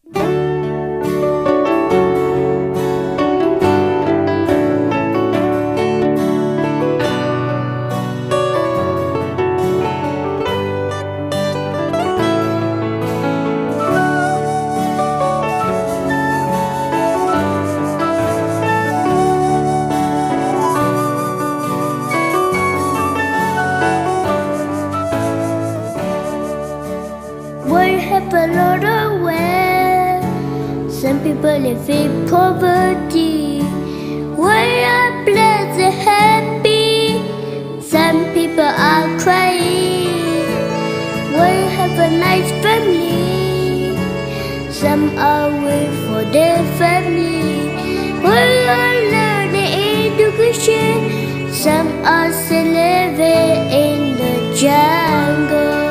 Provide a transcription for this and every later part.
A lot of way. Some people live in poverty. We are blessed and happy. Some people are crying. We have a nice family. Some are waiting for their family. We are learning education. Some are still living in the jungle.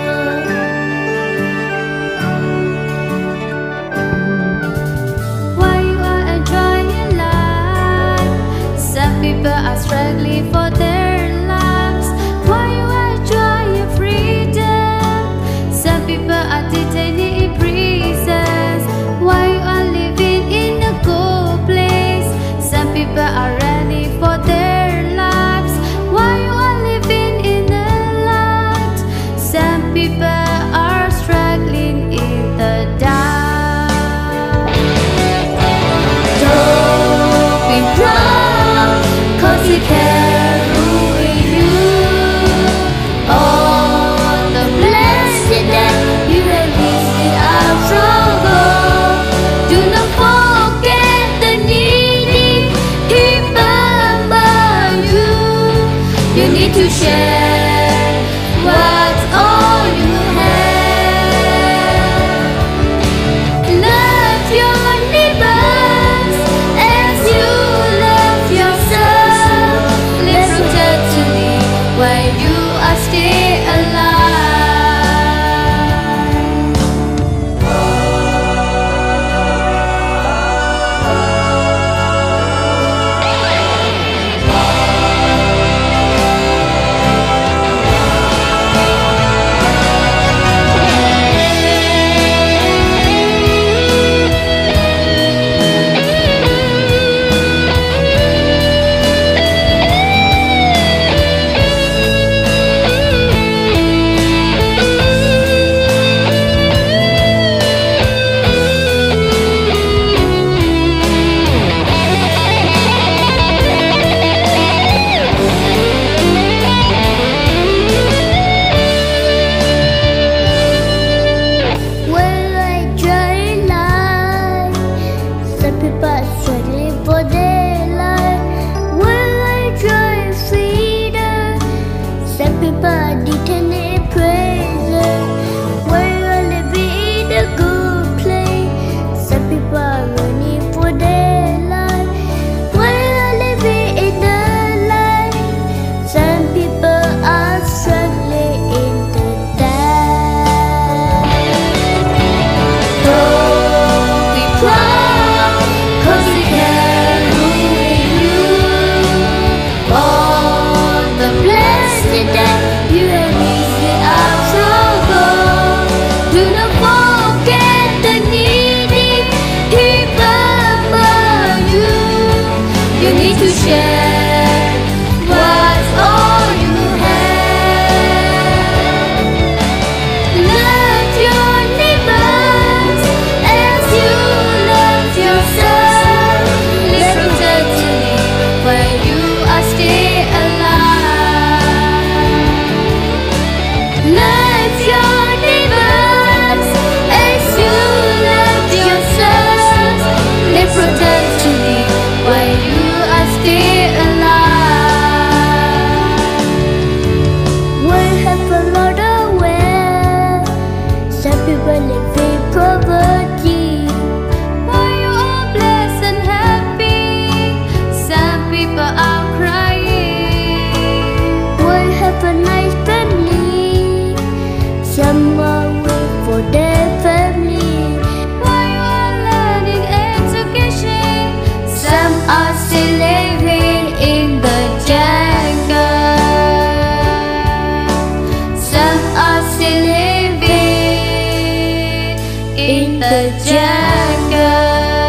People are struggling for their lives. While you enjoy your freedom, some people are detained in prisons. While you are living in a good place, some people are running for their lives. While you are living in the light, some people are struggling in the dark. Don't be proud, 'cause it can ruin you. All the blessings that you have listed are struggle. Do not forget the needy people among you. You need to share what's all you have. Love your neighbors as you love yourself. Let's protect to live while you are still alive. People are struggling for their life. Will I try freedom? Some people are detained in prison. Will I live in a good place? Some people are running for their life. Will I live in the light? Some people are struggling in the dark. Don't be proud, 'cause it can ruin you. All the blessings that you have listed are struggle. Do not forget the needy people among you. You need to share what's all you have. Love your neighbors as you love yourself. Let's protect to live while you are still alive. Love your neighbors as you love yourself. Let's protect to live while you are still alive. We have a lot of way. Some people live in poverty. While you are blessed and happy, some people are crying. We have a nice family. Some are waiting for their family. While you are learning education, some are still living in the jungle. Some are still living in the jungle.